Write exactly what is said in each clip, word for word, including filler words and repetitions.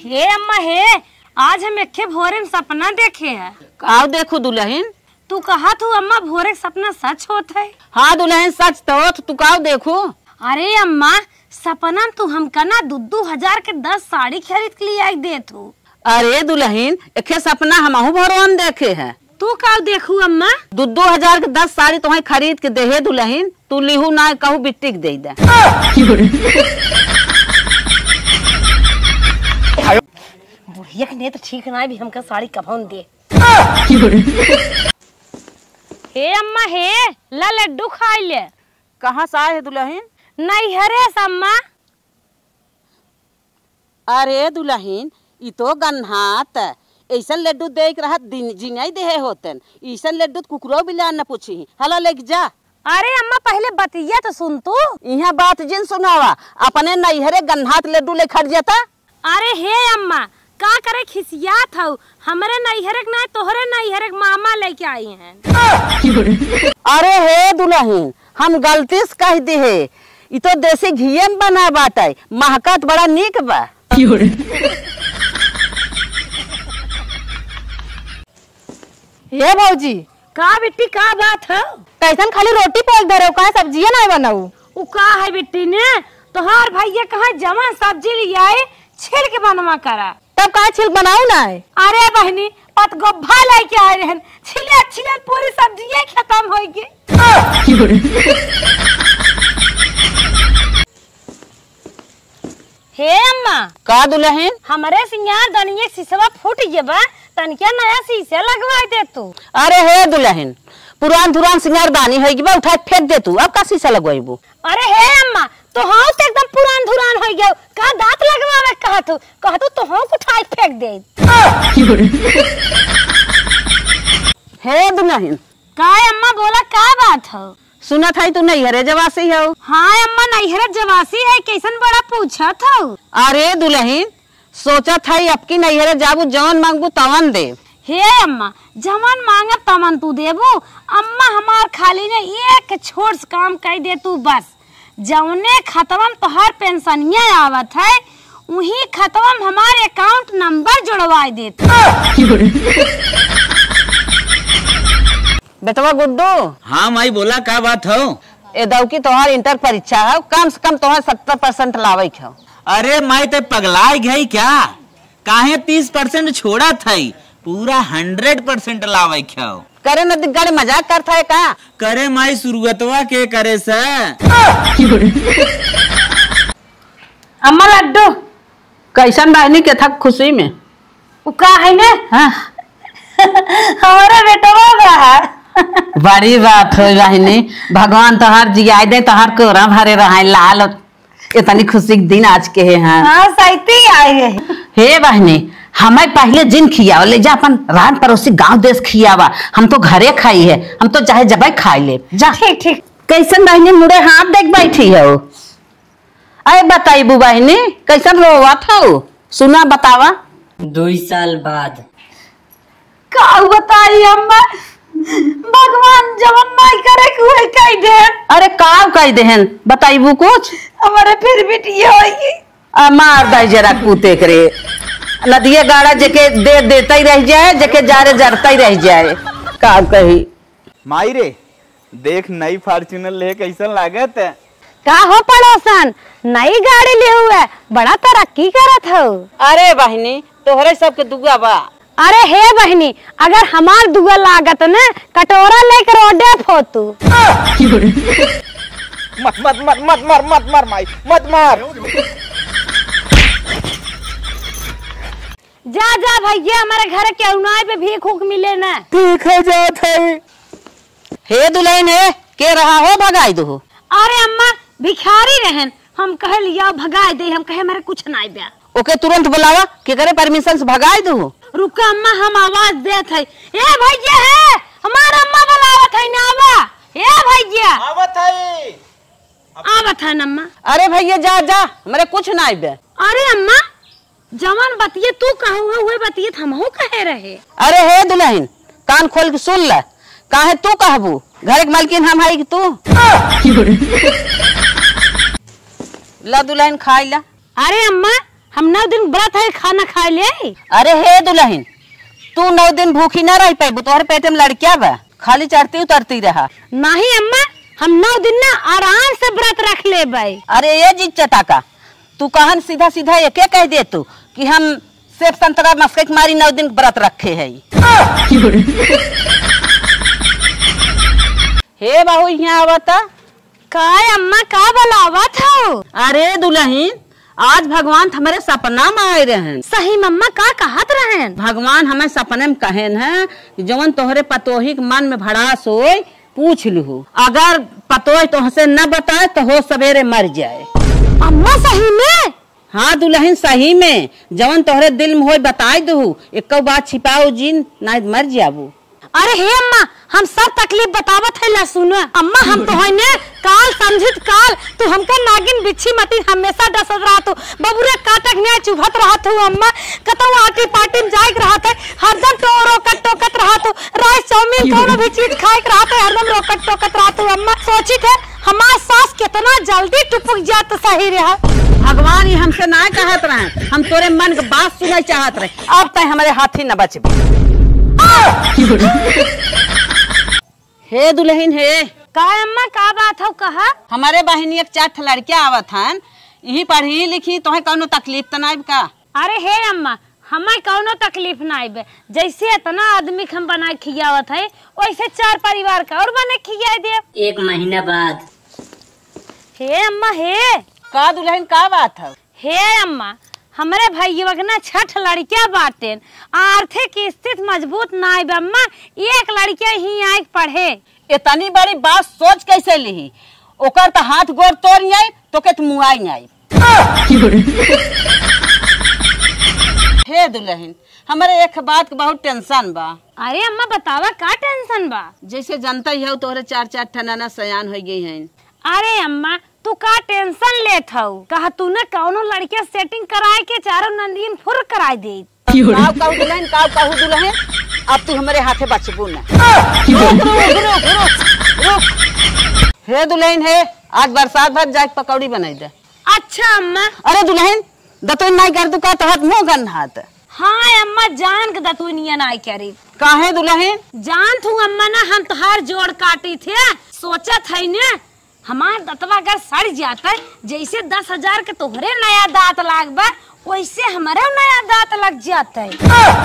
हे अम्मा हे, आज हम एक भोरे में सपना देखे है। आओ देखो दुल्हन। तू कहा तू अम्मा भोरे सपना सच होता है? हाँ दुल्हन सच तो तू काओ देखो। अरे अम्मा सपना तू हमका ना दो दो हजार के दस साड़ी खरीद के लिए आई दे तू। अरे दुल्हन एक सपना हमहू भगवान देखे है। तू का देखू अम्मा? दो दो हजार के दस साड़ी तुम्हें खरीद के दे दुल्हन। तू लिहू ना कहू बिट्टी के दे दे। बुढ़िया के नहीं तो ठीक ना भी हमका साड़ी कभौन दे। हे अम्मा हे, ला लड्डू खाई ले। कहाँ से आए है दुल्हन? नहीं हरे अम्मा। अरे दुल्हन ई तो गन्हात ऐसा लड्डू दे रहा जिनाई दे होतन। ऐसा लड्डू कुकरो बिला न पूछी। हला लेके जा। अरे अम्मा पहले बतिया तो सुन तू। यहाँ बात जिन सुनावा अपने नैहरे गन्हात लड्डू ले खट जाता। अरे हे अम्मा का करे खिसियात हऊ? हमरे नैहरक ना तोहरे नैहरक मामा लेके आई हैं। अरे हे दुल्हन हम गलती से कह दी है। ई तो देसी घी में बना बाटे महकत बड़ा नीक बा। ये भौजी का बेटी का बात है? कैसन खाली रोटी पोल दे रहे हो, कहा सब्जियां नहीं बनाऊ? उ का है बेटी ने तोहार भैया कहा जमा सब्जी ले आए छिल के बनवा करा। तब कहा छिल बनाऊ ना है? अरे बहनी पत गोभा लेके आए रहन छिले छिले पूरी सब्जी खत्म हो गई। हे अम्मा का दुल्हन? हमारे सिंगार दनिये शीशवा फूट गया तनिया नया शीशा लगवा दे तू। अरे हे दुल्हन पुरान धुरान सिंगार दानी होगी बा उठा फेंक दे तू। अब का शीशा लगवाइबू? अरे हे अम्मा तो हाँ तो एकदम पुरान धुरान हो गया का दांत लगवावे कहा तू कहा तू तो हाँ उठा फेंक दे। हे दुल्हन का अम्मा बोला का बात हो? सुना था तू नैहरे जवासी हो? हाँ अम्मा नैहरे जवासी है कैसन बड़ा पूछा था। अरे दुल्हन सोचा था अब की नैहरे जाबू जवन मांगबू तवन दे। हे अम्मा जवन मांगा तमन तू देबू। अम्मा हमार खाली ने एक छोट काम कर दे तू बस। जवने खतवम तोहार पेंशनिया आवत है वही खतवम हमारे अकाउंट नंबर जुड़वा दे। बेटवा गुड्डू। हाँ माई बोला का बात हो? ए दऊ की तोहार इंटर परीक्षा है कम से कम तोहार सत्तर परसेंट लावे हो। अरे माई ते पगलाई गई क्या? काहे तीस परसेंट छोड़ा था पूरा हंड्रेड परसेंट लावे खाओ। करे न दिग्गड़ मजाक करता है का? करे माई शुरुआतवा के करे से। अम्मा लड्डू कैसन बहनी के था खुशी में? उ का है ने? हाँ हमारा बेटवा बा। बड़ी बात हो बहनी भगवान तोहार जियाई दे तोहार कोरा भरे रहा लाल इतनी खुशी के दिन आज के हैं। हाँ सही आए है। हे बहनी हमें पहले जिन खियावा ले जा अपन रान पड़ोसी गांव देश खियावा। हम तो घरे खाई है हम तो चाहे जब खाई ले जा। ठीक ठीक। कैसन बहनी मुड़े हाथ देख बैठी हो? अरे बताइबू बहनी कैसन रोवा था? सुना बतावा। दो साल बाद का बताई अम्मा भगवान जवन नहीं करे कोई कह दे। अरे का कह देहन बताइबू कुछ? हमारे फिर बिटिया होगी। आ मार दे जरा कूते करे नदिये गाड़ा जेके दे देता ही रह जाए जेके जारे जरता ही रह जाए। का कही माई रे देख नई फॉर्च्यूनर ले कैसन लागत है? का हो पड़ोसन नई गाड़ी ले हुआ बड़ा तरक्की करत हो। अरे बहनी तोहरे सबके दुआ बा। अरे हे बहनी अगर हमार दुआ लागत न कटोरा लेकर ओडे फोतू। मत मत मत मत मार मत मार माई मत मार। जा जा भैया हमारे घर के उनाई पे भीख उख मिले ना। ठीक है जात है। हे दुल्हन है के रहा हो भगाई दो। अरे अम्मा भिखारी रहन हम कह लिया भगाई दे हम कहे मेरे कुछ नहीं बया। ओके तुरंत बुलावा के करे परमिशन से भगाई दो। रुका अम्मा हम आवाज देत है। ए भैया है हमारा अम्मा बुलावत है ना आवा। ए भैया आवत है आवत है अम्मा। अरे भैया जा जा मेरे कुछ नहीं बे। अरे अम्मा जवान बतिये तू कहू है वही बतिये हमहू कहे रहे। अरे हे दुल्हन कान खोल के सुन ले काहे तू कहबू घर के मालकिन हम है कि तू? ला दुल्हन खाई ला। अरे अम्मा हम नौ दिन व्रत है खाना खा ले। अरे हे दुल्हन, तू नौ दिन भूखी न रह पाई, तोहरे पेट में लड़किया बा, खाली चढ़ती उतरती रहा। नहीं अम्मा, हम नौ दिन ना आराम से व्रत रख ले भाई। अरे ये जीत चटाका, तू कहन सीधा सीधा ये क्या कह दे तू कि हम सेब संतरा मस्के मारी नौ दिन व्रत रखे है। हे बाहू यहाँ आवता का अम्मा का बुलावत हो? अरे दुल्हन, आज भगवान हमारे सपना में आए रहे। सही मम्मा का कहत रहे? भगवान हमें सपने में कहेन है जवन तोहरे पतोही के मन में भड़ास हो पूछ लू, अगर पतोही तुहसे न बताए तो हो सवेरे मर जाए। अम्मा सही में? हाँ दुल्हन सही में, जवन तोहरे दिल में हो बताए दू, एक बात छिपाओ जिन ना मर जाबू। अरे हे अम्मा, हम सब तकलीफ बतावत है ला सुनो। अम्मा हम तो है ने काल समझित काल तू हमका नागिन बिच्छी मती हमेशा डसत रहा तू, बबुरे काटक ने चुभत रहा तू। अम्मा कतौ आटी पाटी में जाइक रहा था, हरदम तो रोकट टोकत रहा तू, राइस चाउमीन कोनो भी चीज खाए रहा था, हरदम रोकट टोकत रहा तू। अम्मा सोची थे हमार सास कितना जल्दी टुपक जात सही रहा। भगवान ये हमसे ना कहत रहे, हम तोरे मन के बात सुनना चाहत रहे, अब तय हमारे हाथी न बचबे। हे दुल्हन हे का अम्मा का बात हो कहा? हमारे बहनी एक चार लड़कियां आवत हन, यही पढ़ी लिखी तो कौनो तकलीफ तो नहीं का? अरे हे अम्मा, हमें कौनो तकलीफ ना आइबे, जैसे इतना आदमी हम बना खियावत है वैसे चार परिवार का और बने खिया दे। एक महीना बाद। हे अम्मा हे का दुल्हन का बात है? हे अम्मा, हमारे भैया ना छठ लड़कियां बाटेन, आर्थिक स्थिति मजबूत ना है अम्मा, एक लड़किया ही आई पढ़े। इतनी बड़ी बात सोच कैसे ली? ओकर तो हाथ गोड़ तोड़ आई तो के मुआई आई। हे दुल्हन, हमारे एक बात के बहुत टेंशन बा। अरे अम्मा बतावा का टेंशन बा? जैसे जनता ही हो तोहरे चार चार ठनाना सयान हो गई है। अरे अम्मा तू का टेंशन लेत हऊ? कहा तू ने कौनो लड़के सेटिंग कराए के चारों नंदीन फुर कराई दे। काव काव दुल्हन, काव काव दुल्हन, अब तू हमारे हाथे बचबू ना। हे दुल्हन हे, आज बरसात भर जाके पकौड़ी बनाई दे। अच्छा अम्मा। अरे दुल्हन दतुन नहीं कर तू का तहत मुंह गन हाथ। हाँ अम्मा जान के दतुनिया नहीं करी। काहे दुल्हन? जान तू अम्मा ना हम तोहार जोड़ काटी थे, सोचत है ने हमार दतवा अगर सड़ जाता है, जैसे दस हजार के तोहरे नया दांत लागबा वैसे हमारा नया दांत लग जाता है।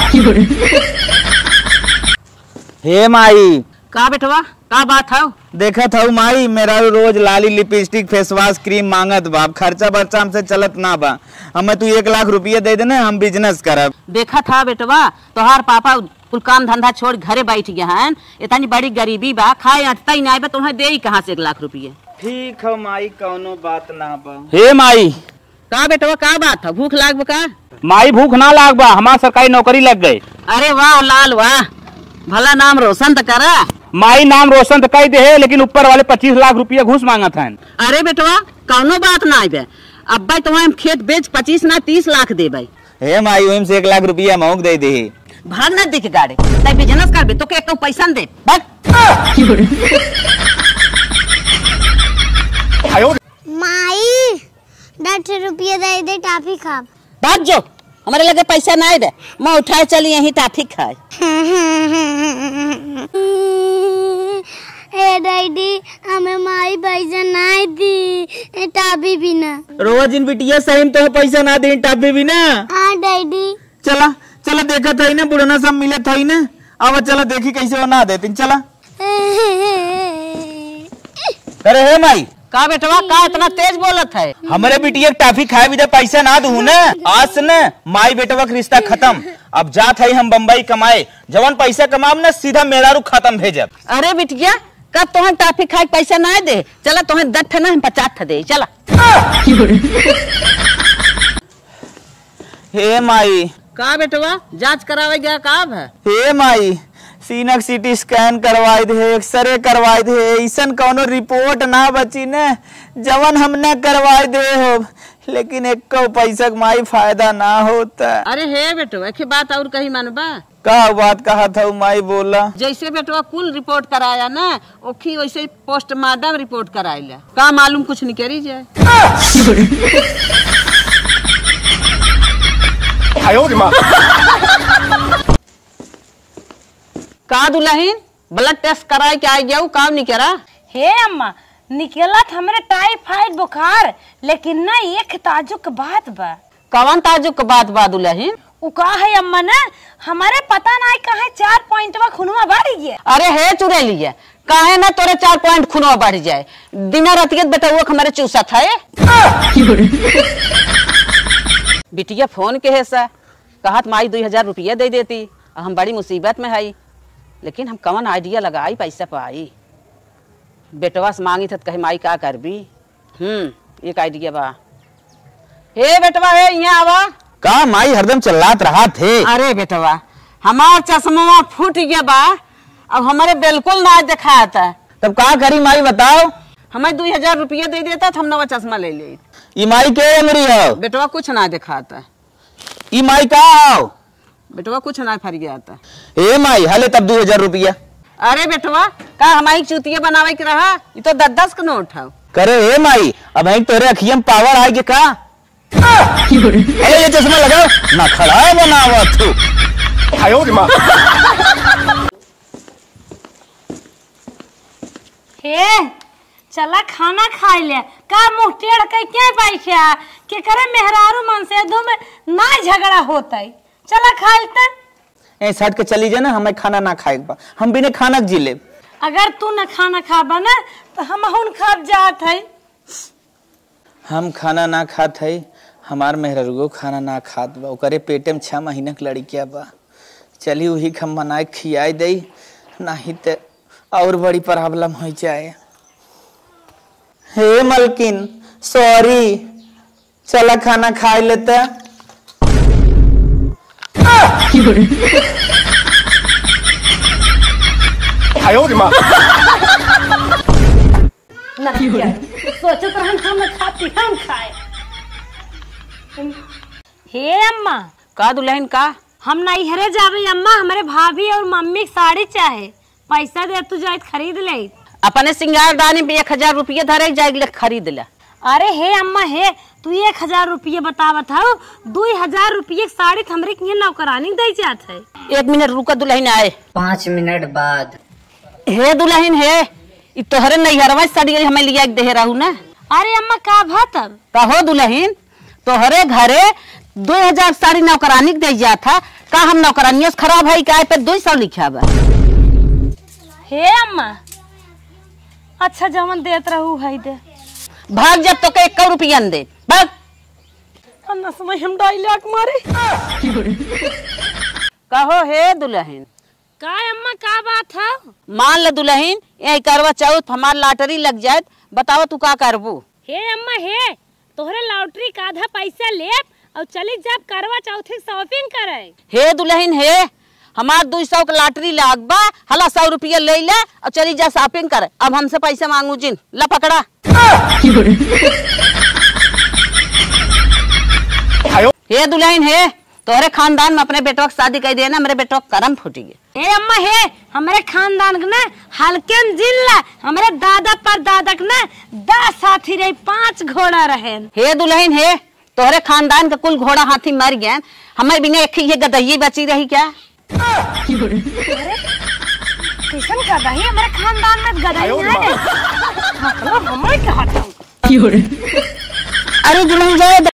हे माई का बेटवा का बात है? देखत हूँ माई, मेरा रोज लाली लिपस्टिक फेस वॉश क्रीम मांगत बा, खर्चा बर्चा हमसे चलत ना बा, हमें तू एक लाख रुपया दे देना, हम बिजनेस करब। देखा था बेटवा, तोहार पापा कुल काम धंधा छोड़ घरे बैठ गया है, इतनी बड़ी गरीबी बा, खाए अटता ही नहीं बा, तुम्हें दे ही कहाँ से एक लाख रुपये? ठीक है माई, कौनो बात ना बा। हे माई का बेटवा का बात है? भूख लाग का? माई भूख ना लाग बा, हमार सरकारी नौकरी लग गए। अरे वाह लाल वाह, भला नाम रोशन तो करा। माई नाम रोशन तो कह दे है, लेकिन ऊपर वाले पच्चीस लाख रुपया घूस मांगत हैं। अरे बेटवा कौनो बात ना बे, अब भाई तुम्हें खेत बेच पच्चीस ना तीस लाख दे भाई। हे माई वहीं से एक लाख रुपया महंग दे दे। भाग न दिख गाड़े, तय बिजनेस कर बे तो के पैसा दे भाग। माई दस रुपये दे दे टाफी खा। भाग जो, हमारे लगे पैसा नहीं दे, मैं उठाए चली यही टाफी खाए। ए डैडी हमें माई पैसा नहीं दी, टाफी भी ना। रोज इन बिटिया सही तो पैसा ना दे, टाफी भी ना। हाँ डैडी। चला चला देखा था ना, बुढ़ना सब मिले था ना, अब चला देखी कैसे वो ना देती। चला अरे हे माई का बेटवा का इतना तेज बोलत है? हमारे बिटिया टाफी खाए भी पैसा ना दू ना, आज से न माई बेटवा का रिश्ता खत्म। अब जात है हम बम्बई कमाए, जवन पैसा कमाम ना सीधा मेरा रू खत्म भेजब। अरे बिटिया कब तुम्हें टाफी खाए पैसा ना दे, चला तुम्हें दस ना हम पचास दे चला। हे माई का बेटवा जांच करावे गया काब है? हे माई सीनक सीटी स्कैन करवाई दे, एक्सरे करवाई दे, ऐसन कौनो रिपोर्ट ना बची ने जवन हमने करवाई दे हो, लेकिन एक पैसा माई फायदा ना होता। अरे हे बेटवा एक बात और कही मानबा? का बात कहा था माई बोला? जैसे बेटवा कुल रिपोर्ट कराया ना, ओखी वैसे पोस्टमार्टम रिपोर्ट कराइला, का मालूम कुछ नहीं करी जाए। का दुल्हन ब्लड टेस्ट कराए के आ गया काम नहीं करा? हे अम्मा निकलत हमरे टाइफाइड बुखार, लेकिन ना एक ताजुक बात बा। कवन ताजुक बात बा दुल्हन? उ का है अम्मा ना हमारे पता नहीं कहे चार पॉइंटवा खुनवा बढ़ गया। अरे हे चुरे लिए काहे ना तोरे चार पॉइंट खुनवा बढ़ जाए। दिना रतियत बेटा वो हमारे चूसा था। बिटिया फोन के है सा कहत माई दो हजार रुपया दे देती, हम बड़ी मुसीबत में है, लेकिन हम कवन आइडिया लगाई पैसा पाई। बेटवा से मांगी था कहे माई का करबी। हम्म एक आइडिया बा। हे बेटवा हे यहाँ आवा। का माई हरदम चल्लात रहा थे। अरे बेटवा हमार चश्मा फूट गया बा, अब हमारे बिल्कुल ना दिखाया था। तब का करी माई बताओ? हमें दो हजार रुपया दे देता तो हम नवा चश्मा ले ले। ई माई के अमरी हो? बेटवा कुछ ना दिखाता। ई माई का हो? बेटवा कुछ ना फर गया था। ए माई हले तब दो हजार रुपया। अरे बेटवा का हमारी चूतिया बनावे के रहा, ये तो दस दस का नोट है। करे ए माई अब एक तोरे अखियम में पावर आएगी का? अरे ये चश्मा लगाओ ना खड़ा बनावा तू। हे चला खाना खाई ले। का मुंह टेढ़ के क्या बैठा के करे मेहरारू मन से दो में ना झगड़ा होता है। चला खा लेते। ए सट के चली जाए ना, हमें खाना ना खाए बा, हम बिना खाना जी ले। अगर तू न खाना खाबा ना तो हम हुन खाब जात है। हम खाना ना खात है, हमार मेहरारू खाना ना खात बा, ओकरे पेटे में छह महीना के लड़किया बा। चली वही हम बनाए खियाई दे, नहीं तो और बड़ी प्रॉब्लम हो जाए। हे मलकिन सॉरी, चला खाना खा लेता। सोचो तो हम हम खाती हम खाए। हे अम्मा का दुल्हन का हम नहीं हरे जावे अम्मा, हमारे भाभी और मम्मी की साड़ी चाहे, पैसा दे तू जाए खरीद ले। अपने सिंगार दानी में एक हजार रुपये धरे जाए खरीद ले। अरे हे अम्मा हे तू एक हजार रुपये बतावत हो, दो हजार रुपये साड़ी हमरे के नौकरानी दे जात है। एक मिनट रुका दुल्हन आए। पाँच मिनट बाद। हे दुल्हन हे इ तोहरे नैहरवा साड़ी हमें लिया दे रहू ना। अरे अम्मा का भतब कहो दुल्हन तोहरे घरे दो हजार साड़ी नौकरानी दे जा था, का हम नौकरानियों से खराब है का पे दो सौ लिखा बा। हे अम्मा अच्छा जवन देत रहू है दे। भाग जब तो के एक रुपया दे भाग। अन्ना समय हम डायलॉग मारे। कहो हे दुल्हन का अम्मा का बात है? मान ले दुल्हन यही करवा चौथ हमार लॉटरी लग जाए, बताओ तू का करबू? हे अम्मा हे तोहरे लॉटरी का आधा पैसा ले और चली जब करवा चौथ शॉपिंग करे। हे दुल्हन हे हमार दो सौ का लॉटरी लागबा, हला सौ रुपया ले ले और चली जा शॉपिंग कर। अब हमसे पैसा मांगू जिन ला पकड़ा। हे दुल्हन हे तोहरे खानदान में अपने बेटवा की शादी कर देना, मेरे बेटवा करम फूटी गए। हे अम्मा हे हमारे खानदान के ना हल्के जिला हमारे दादा पर दादा के ना दस साथी रहे, पांच घोड़ा रहे। हे दुल्हन हे तोहरे खानदान का कुल घोड़ा हाथी मर गए, हमारे बिना एक ही गदही बची रही क्या? किशन गदही हमारे खानदान में गदही है। मतलब हमारे क्या हटाऊं? अरे दुल्हन जाए